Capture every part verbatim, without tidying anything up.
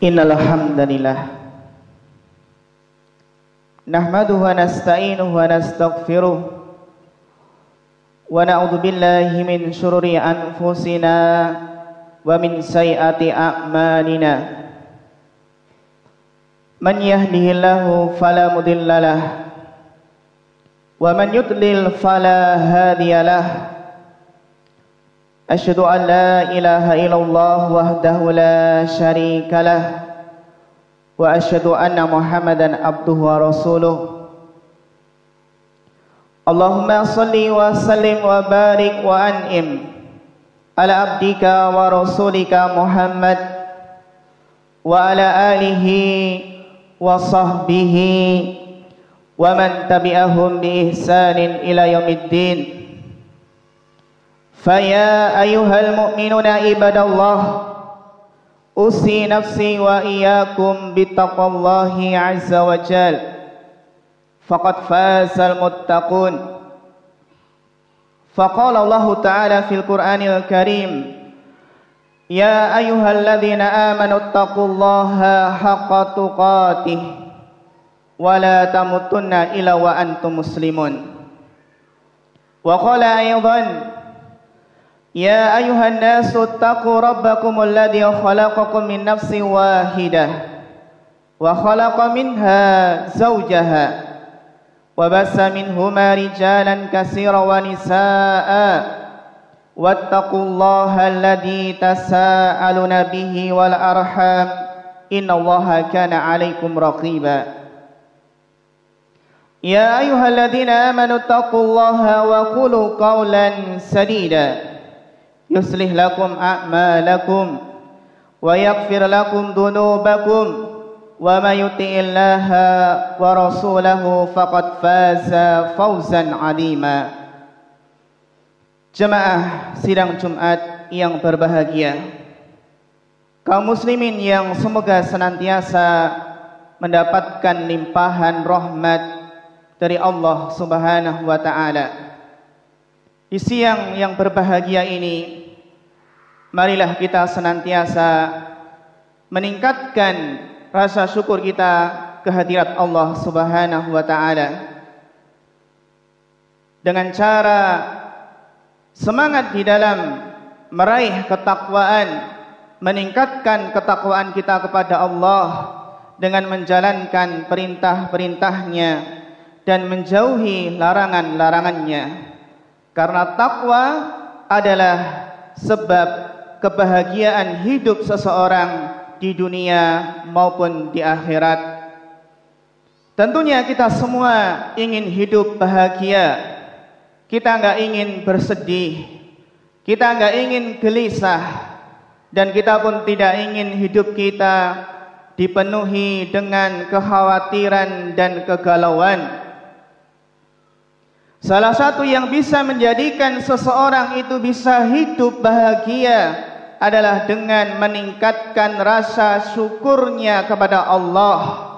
Innal hamdalillah nahmaduhu wa nasta'inuhu wa nastaghfiruh wa na'udzu billahi min syururi anfusina wa min sayyiati a'malina. Man yahdihillahu fala mudhillalah wa man yudlil fala hadiyalah. Asyhadu an la ilaha illallah wahdahu la syarika lah wa asyhadu anna Muhammadan abduhu wa rasuluh. Allahumma salli wa sallim wa barik wa an'im ala abdika wa rasulika Muhammad wa ala alihi wa sahbihi wa man tabi'ahum bi ihsanin ila yaumiddin. Faya ayyuhal mu'minuna ibadallah, usi nafsi wa iyyakum bittaqwallahi azza wa jal, faqad fazal muttaqun. Faqala Allah ta'ala fil Qur'anil Karim, ya ayyuhalladzina amanu taqullaha haqqa tuqatih wa la tamutunna illa wa antum muslimun. Wa qala aydan, ya ayuhan nasu taqu rabbakumul ladzi khalaqakum min nafsin wahidah wa khalaqa minha zawjaha wa bassa minhuma rijalan katsiran wa nisaa'a wattaqullaha alladzi tasaaluna bihi wal arham innallaha kana 'alaikum raqiba. Ya ayyuhalladzina amanu taqullaha wa qulu qawlan sadida yuslih lakum a'malakum wa yaghfir lakum dhunubakum wa may yuti'illaha wa rasulahu faqad faza fawzan 'azima. Jemaah sidang Jumat yang berbahagia, kaum muslimin yang semoga senantiasa mendapatkan limpahan rahmat dari Allah Subhanahu wa taala. Di siang yang berbahagia ini, marilah kita senantiasa meningkatkan rasa syukur kita kehadirat Allah Subhanahu wa taala dengan cara semangat di dalam meraih ketakwaan, meningkatkan ketakwaan kita kepada Allah dengan menjalankan perintah-perintahnya dan menjauhi larangan-larangannya. Karena takwa adalah sebab kebahagiaan hidup seseorang di dunia maupun di akhirat. Tentunya kita semua ingin hidup bahagia. Kita enggak ingin bersedih. Kita enggak ingin gelisah. Dan kita pun tidak ingin hidup kita dipenuhi dengan kekhawatiran dan kegalauan. Salah satu yang bisa menjadikan seseorang itu bisa hidup bahagia adalah dengan meningkatkan rasa syukurnya kepada Allah.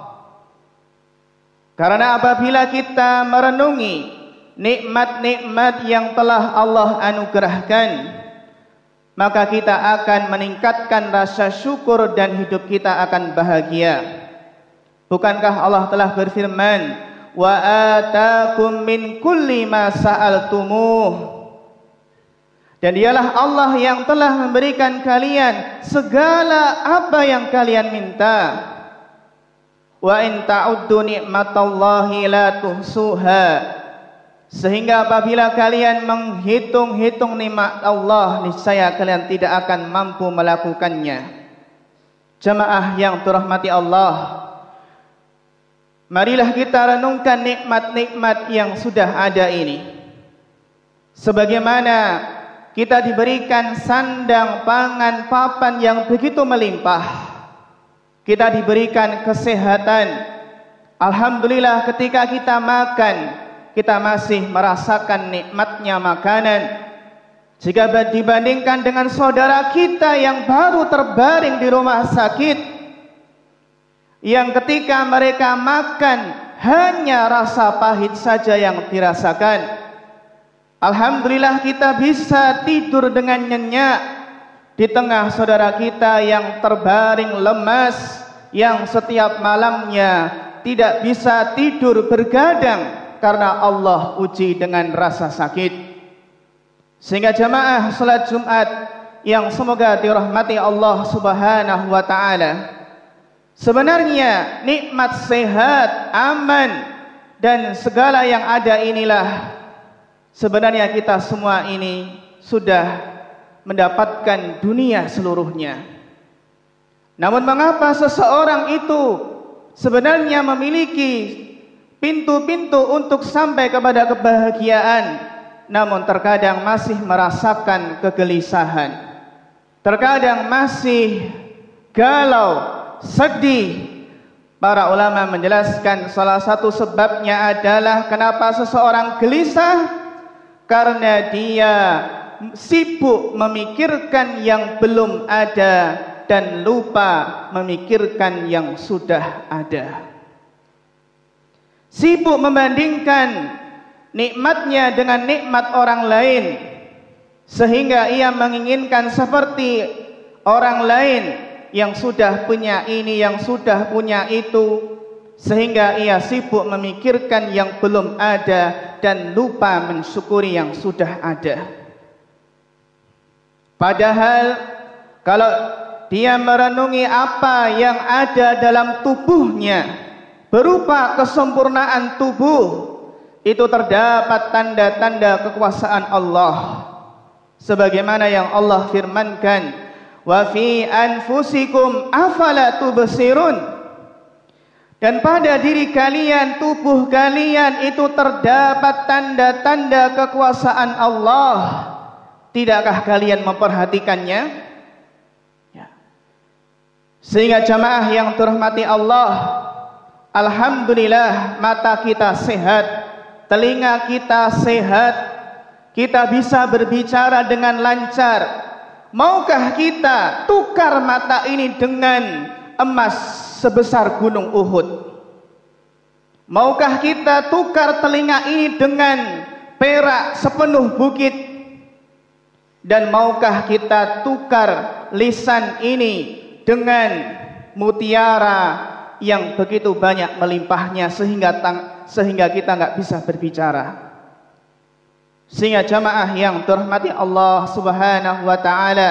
Karena apabila kita merenungi nikmat-nikmat yang telah Allah anugerahkan, maka kita akan meningkatkan rasa syukur dan hidup kita akan bahagia. Bukankah Allah telah berfirman, wa atakum min kulli ma sa'altumuh, dan dialah Allah yang telah memberikan kalian segala apa yang kalian minta. Wa in ta'uddu ni'matallahi la tuhsuha, sehingga apabila kalian menghitung-hitung nikmat Allah, niscaya kalian tidak akan mampu melakukannya. Jemaah yang dirahmati Allah, marilah kita renungkan nikmat-nikmat yang sudah ada ini. Sebagaimana kita diberikan sandang, pangan, papan yang begitu melimpah, kita diberikan kesehatan. Alhamdulillah ketika kita makan, kita masih merasakan nikmatnya makanan. Jika dibandingkan dengan saudara kita yang baru terbaring di rumah sakit, yang ketika mereka makan hanya rasa pahit saja yang dirasakan, alhamdulillah kita bisa tidur dengan nyenyak, di tengah saudara kita yang terbaring lemas, yang setiap malamnya tidak bisa tidur bergadang karena Allah uji dengan rasa sakit. Sehingga jamaah salat Jumat yang semoga dirahmati Allah Subhanahu wa taala, sebenarnya nikmat sehat, aman dan segala yang ada inilah sebenarnya kita semua ini sudah mendapatkan dunia seluruhnya. Namun mengapa seseorang itu sebenarnya memiliki pintu-pintu untuk sampai kepada kebahagiaan, namun terkadang masih merasakan kegelisahan, terkadang masih galau, sedih. Para ulama menjelaskan salah satu sebabnya adalah kenapa seseorang gelisah, karena dia sibuk memikirkan yang belum ada dan lupa memikirkan yang sudah ada. Sibuk membandingkan nikmatnya dengan nikmat orang lain, sehingga ia menginginkan seperti orang lain yang sudah punya ini, yang sudah punya itu, sehingga ia sibuk memikirkan yang belum ada dan lupa mensyukuri yang sudah ada. Padahal kalau dia merenungi apa yang ada dalam tubuhnya berupa kesempurnaan tubuh, itu terdapat tanda-tanda kekuasaan Allah, sebagaimana yang Allah firmankan, wa fi anfusikum afala tubsirun, dan pada diri kalian, tubuh kalian itu terdapat tanda-tanda kekuasaan Allah. Tidakkah kalian memperhatikannya? Ya. Sehingga jamaah yang dirahmati Allah, alhamdulillah mata kita sehat, telinga kita sehat, kita bisa berbicara dengan lancar. Maukah kita tukar mata ini dengan emas sebesar gunung Uhud? Maukah kita tukar telinga ini dengan perak sepenuh bukit? Dan maukah kita tukar lisan ini dengan mutiara yang begitu banyak melimpahnya sehingga tang, sehingga kita nggak bisa berbicara? Sehingga jamaah yang dirahmati Allah Subhanahu wa taala,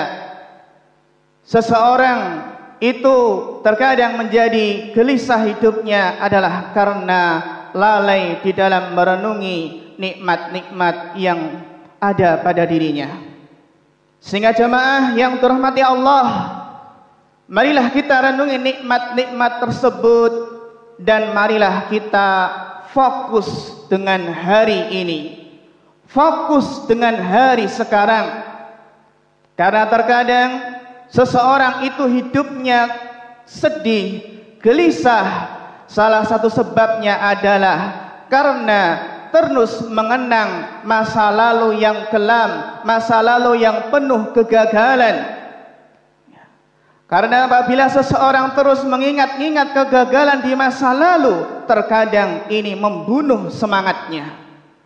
seseorang itu terkadang menjadi gelisah hidupnya adalah karena lalai di dalam merenungi nikmat-nikmat yang ada pada dirinya. Sehingga jamaah yang dirahmati Allah, marilah kita renungi nikmat-nikmat tersebut dan marilah kita fokus dengan hari ini, fokus dengan hari sekarang. Karena terkadang seseorang itu hidupnya sedih, gelisah, salah satu sebabnya adalah karena terus mengenang masa lalu yang kelam, masa lalu yang penuh kegagalan. Karena apabila seseorang terus mengingat-ingat kegagalan di masa lalu, terkadang ini membunuh semangatnya.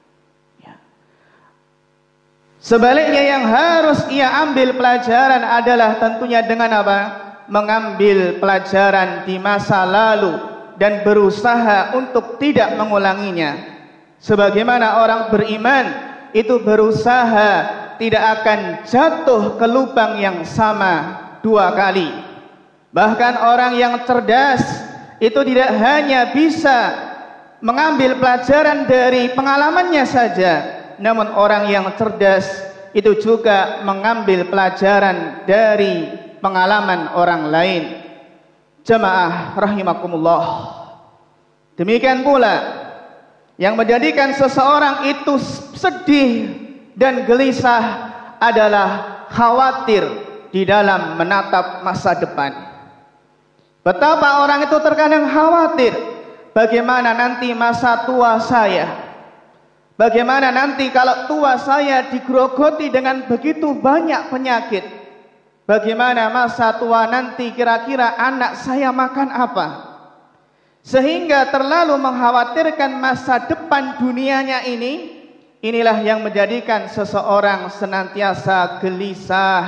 Sebaliknya yang harus ia ambil pelajaran adalah tentunya dengan apa? Mengambil pelajaran di masa lalu dan berusaha untuk tidak mengulanginya. Sebagaimana orang beriman itu berusaha tidak akan jatuh ke lubang yang sama dua kali. Bahkan orang yang cerdas itu tidak hanya bisa mengambil pelajaran dari pengalamannya saja, namun orang yang cerdas itu juga mengambil pelajaran dari pengalaman orang lain. Jamaah rahimakumullah. Demikian pula yang menjadikan seseorang itu sedih dan gelisah adalah khawatir di dalam menatap masa depan. Betapa orang itu terkadang khawatir, bagaimana nanti masa tua saya? Bagaimana nanti kalau tua saya digerogoti dengan begitu banyak penyakit? Bagaimana masa tua nanti, kira-kira anak saya makan apa? Sehingga terlalu mengkhawatirkan masa depan dunianya ini. Inilah yang menjadikan seseorang senantiasa gelisah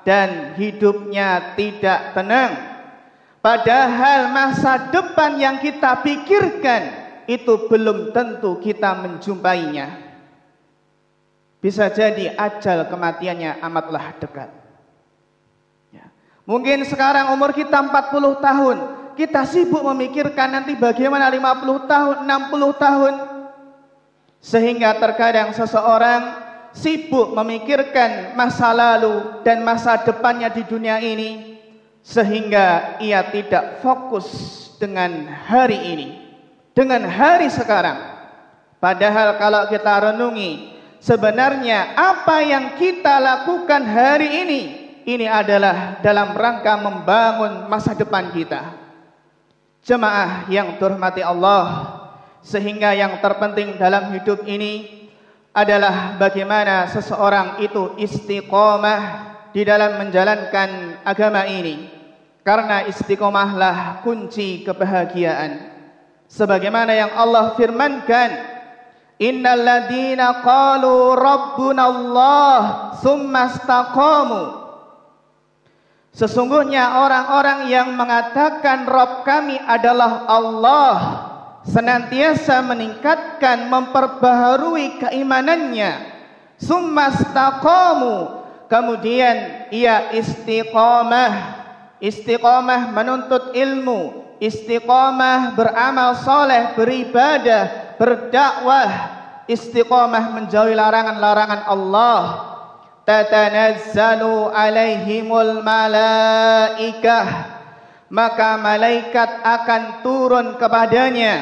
dan hidupnya tidak tenang. Padahal masa depan yang kita pikirkan itu belum tentu kita menjumpainya. Bisa jadi ajal kematiannya amatlah dekat. Ya. Mungkin sekarang umur kita empat puluh tahun, kita sibuk memikirkan nanti bagaimana lima puluh tahun, enam puluh tahun. Sehingga terkadang seseorang sibuk memikirkan masa lalu dan masa depannya di dunia ini, sehingga ia tidak fokus dengan hari ini, dengan hari sekarang. Padahal kalau kita renungi, sebenarnya apa yang kita lakukan hari ini, ini adalah dalam rangka membangun masa depan kita. Jemaah yang dirahmati Allah, sehingga yang terpenting dalam hidup ini adalah bagaimana seseorang itu istiqomah di dalam menjalankan agama ini. Karena istiqomahlah kunci kebahagiaan. Sebagaimana yang Allah firmankan, innal ladzina qalu rabbunallah tsumma istaqamu. Sesungguhnya orang-orang yang mengatakan Rabb kami adalah Allah, senantiasa meningkatkan, memperbaharui keimanannya. Summastaqamu, kemudian ia istiqamah. Istiqamah menuntut ilmu, istiqamah beramal soleh, beribadah, berdakwah, istiqamah menjauhi larangan-larangan Allah. Tatanazzalu alaihimul malaikah, maka malaikat akan turun kepadanya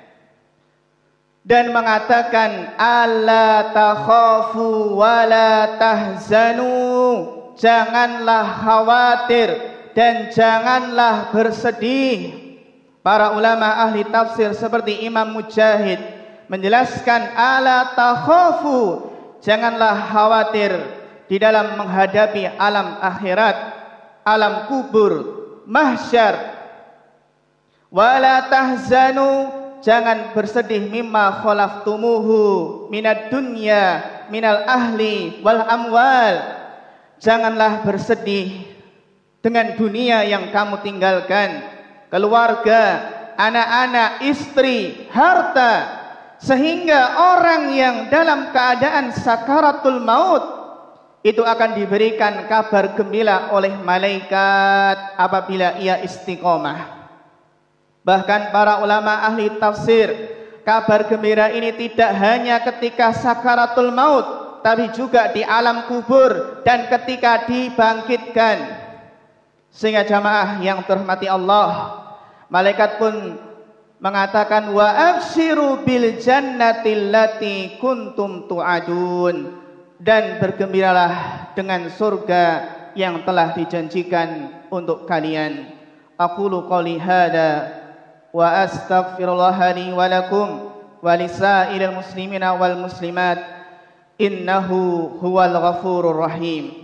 dan mengatakan, alla takhafu wa la tahzanu, janganlah khawatir dan janganlah bersedih. Para ulama ahli tafsir seperti Imam Mujahid menjelaskan, alla takhafu, janganlah khawatir di dalam menghadapi alam akhirat, alam kubur, mahsyar. Wala tahzanu, jangan bersedih, mimma khalaftumuhu minad dunya minal ahli wal amwal, janganlah bersedih dengan dunia yang kamu tinggalkan, keluarga, anak-anak, istri, harta, sehingga orang yang dalam keadaan sakaratul maut itu akan diberikan kabar gembira oleh malaikat apabila ia istiqomah. Bahkan para ulama ahli tafsir, kabar gembira ini tidak hanya ketika sakaratul maut, tapi juga di alam kubur dan ketika dibangkitkan. Sehingga jamaah yang dirahmati Allah, malaikat pun mengatakan, wa abshiru bil jannati allati kuntum tu'adun, dan bergembiralah dengan surga yang telah dijanjikan untuk kalian. Aqulu qouli hada wa astaghfirullah li wa lakum wa lisairil muslimina wal muslimat, innahu huwal ghafurur rahim.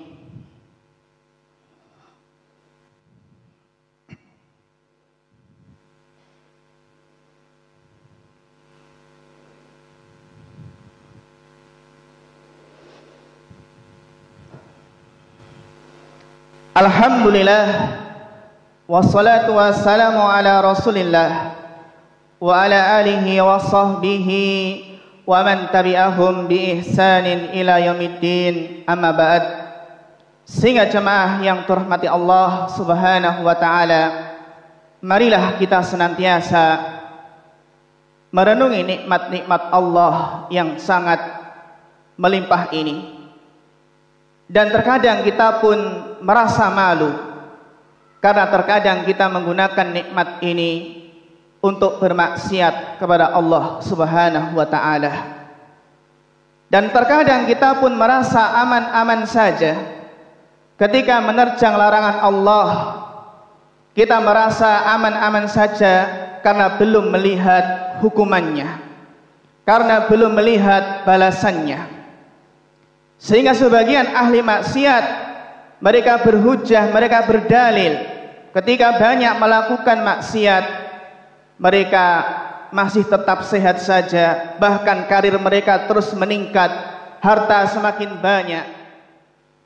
Alhamdulillah, wassalatu wassalamu ala rasulillah wa ala alihi wa sahbihi wa man tabi'ahum bi ihsanin ila yaumiddin, amma ba'd. Sehingga jemaah yang dirahmati Allah subhanahu wa ta'ala, marilah kita senantiasa merenungi nikmat-nikmat Allah yang sangat melimpah ini. Dan terkadang kita pun merasa malu, karena terkadang kita menggunakan nikmat ini untuk bermaksiat kepada Allah subhanahu wa ta'ala. Dan terkadang kita pun merasa aman-aman saja ketika menerjang larangan Allah. Kita merasa aman-aman saja karena belum melihat hukumannya, karena belum melihat balasannya. Sehingga sebagian ahli maksiat, mereka berhujah, mereka berdalil, ketika banyak melakukan maksiat, mereka masih tetap sehat saja, bahkan karir mereka terus meningkat, harta semakin banyak.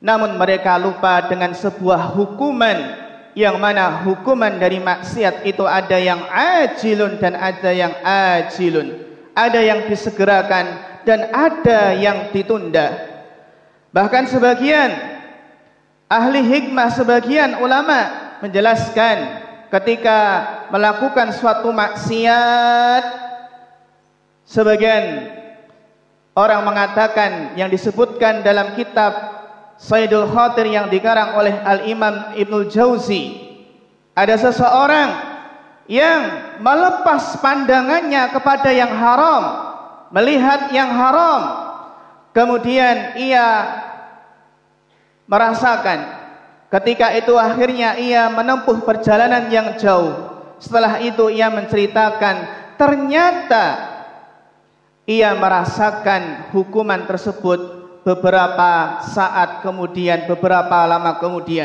namun mereka lupa dengan sebuah hukuman, yang mana hukuman dari maksiat itu ada yang ajilun dan ada yang ajilun, ada yang disegerakan dan ada yang ditunda. Bahkan sebagian ahli hikmah, sebagian ulama menjelaskan ketika melakukan suatu maksiat, sebagian orang mengatakan yang disebutkan dalam kitab Saidul Khatir yang dikarang oleh Al-Imam Ibnul Jauzi, ada seseorang yang melepas pandangannya kepada yang haram, melihat yang haram, kemudian ia merasakan, ketika itu akhirnya ia menempuh perjalanan yang jauh. Setelah itu ia menceritakan, ternyata ia merasakan hukuman tersebut beberapa saat kemudian, beberapa lama kemudian.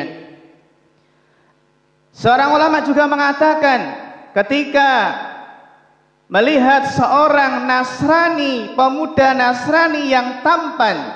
Seorang ulama juga mengatakan, ketika melihat seorang Nasrani, pemuda Nasrani yang tampan,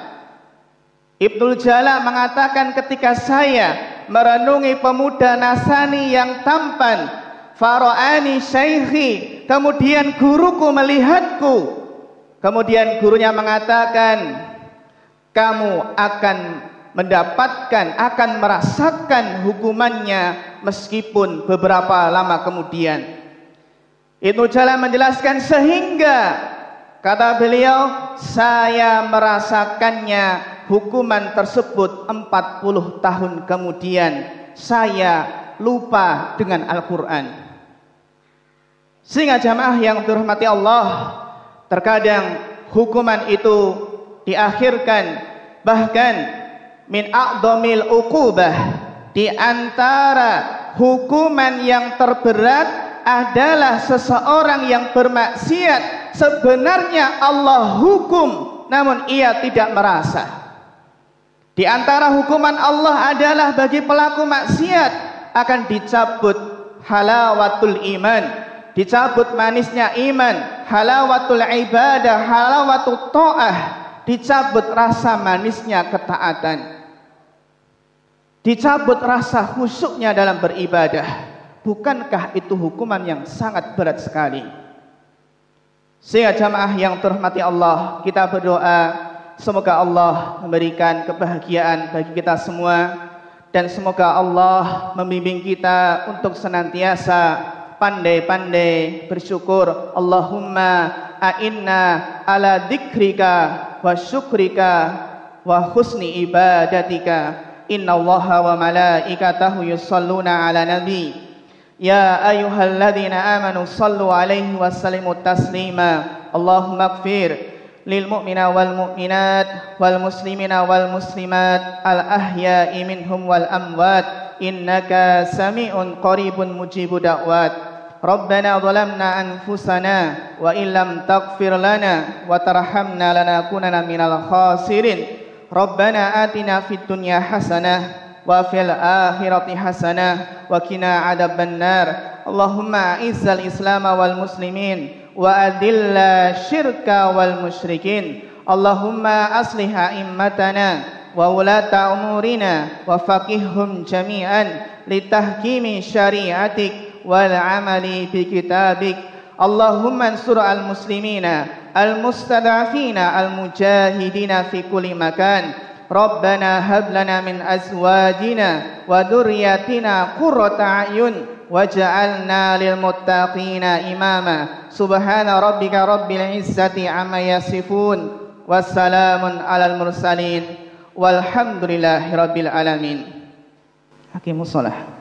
Ibnul Jala mengatakan, ketika saya merenungi pemuda Nasrani yang tampan, fara'ani syaikhi, kemudian guruku melihatku, kemudian gurunya mengatakan, kamu akan mendapatkan, akan merasakan hukumannya meskipun beberapa lama kemudian. Ibnu Jala menjelaskan, sehingga kata beliau, saya merasakannya hukuman tersebut empat puluh tahun kemudian, saya lupa dengan Al-Quran. Sehingga jamaah yang dirahmati Allah, terkadang hukuman itu diakhirkan, bahkan min a'dhamil uqubah, di antara hukuman yang terberat adalah seseorang yang bermaksiat sebenarnya Allah hukum namun ia tidak merasa. Di antara hukuman Allah adalah bagi pelaku maksiat akan dicabut halawatul iman, dicabut manisnya iman, halawatul ibadah, halawatul ta'ah, dicabut rasa manisnya ketaatan, dicabut rasa khusyuknya dalam beribadah. Bukankah itu hukuman yang sangat berat sekali? Sehingga jamaah yang terhormati Allah, kita berdoa semoga Allah memberikan kebahagiaan bagi kita semua, dan semoga Allah membimbing kita untuk senantiasa pandai-pandai bersyukur. Allahumma a'inna ala dzikrika wa syukrika wa husni ibadatika. Innallaha wa malaikatahu yusalluna ala nabi. Ya ayyuhalladzina amanu sallu alaihi wa sallimu taslima. Allahumma ighfir lil mu'mina wal mu'minat wal muslimina wal muslimat al ahya'i minhum wal amwat innaka sami'un qaribun mujibu da'wat. Rabbana zalamna anfusana wa illam taghfir lana wa tarhamna lanakunanna minal khasirin. Rabbana atina fid dunya hasanah wa fil akhirati hasanah wa qina adzabannar. Allahumma izzal islam wal muslimin wa adilla syirka wal musyrikin. Allahumma aslih a'immatana wa ulata umurina wa faqihhum jami'an litahkimi syari'atik wal amali bi kitabik. Allahumma ansur al muslimina al mustad'afina al mujahidina fi kulli makan. Rabbana hab lana min azwajina wa dhurriyyatina qurrata a'yun waj'alna lil muttaqina imama. Subhana rabbika rabbil izzati amma yasifun wassalamun alal mursalin walhamdulillahi rabbil alamin. Hakimus shalah.